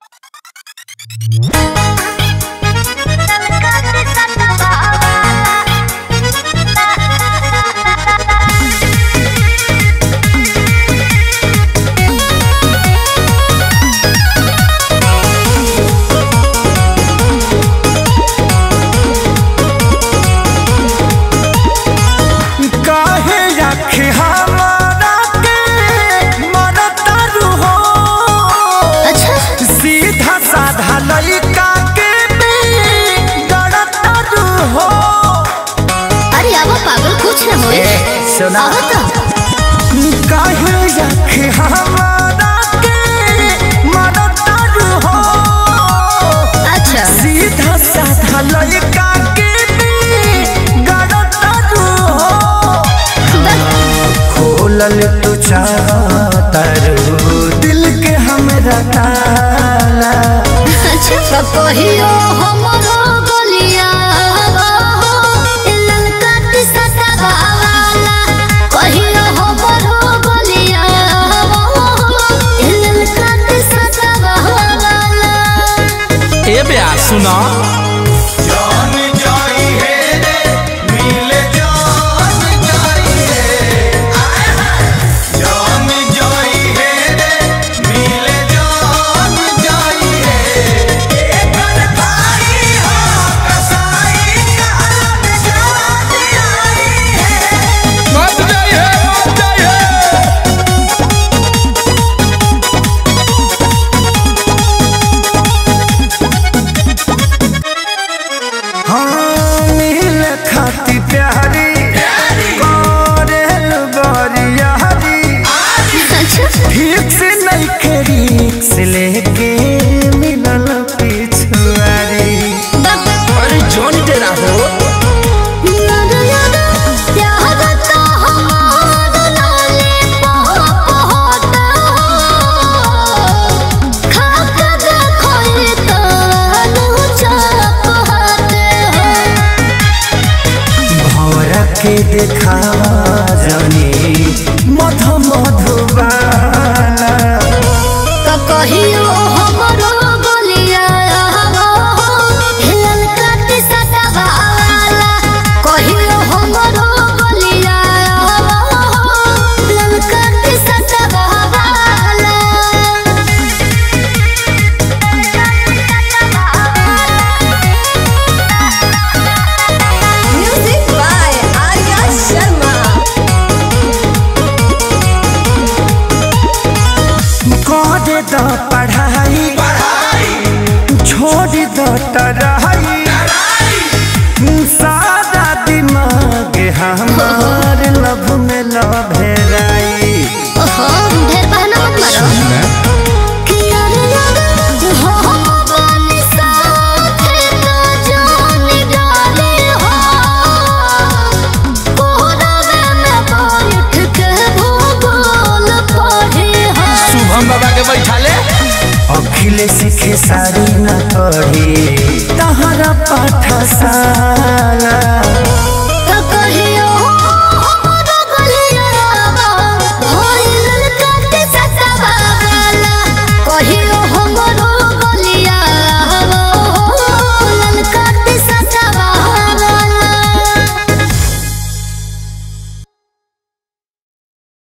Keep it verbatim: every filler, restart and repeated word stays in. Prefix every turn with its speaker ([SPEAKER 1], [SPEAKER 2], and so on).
[SPEAKER 1] तू चाहतरू दिल के हमरा ताला
[SPEAKER 2] अच्छा कहियो हमरो गलिया ललका सता वाला कहियो हमरो गलिया ललका सता वाला
[SPEAKER 3] ए बे सुना
[SPEAKER 1] लेके मिलल पिछुआरी
[SPEAKER 3] अरे जोन तेरा हो
[SPEAKER 1] भौरा के देखावा जानी मधु मधुबाला
[SPEAKER 2] कहियो हमरो गलिया ललका सता वाला कहियो हमरो गलिया ललका सता वाला म्यूजिक बाय आर्या शर्मा
[SPEAKER 1] दे दो पढ़ाई छोड़ दो तराई सारा दिमाग हमार लभ में लभेराई
[SPEAKER 2] ओहो ढेर बहाना मत मारो कि यार यार हो बन साथ तो जान डाले हो कोहरा में बैठ के भूगोल पढ़े हो
[SPEAKER 3] शुभम बाबा के बैठा ले
[SPEAKER 1] अखिले सीखे सारी न पढ़ी तहरा पाठ सारी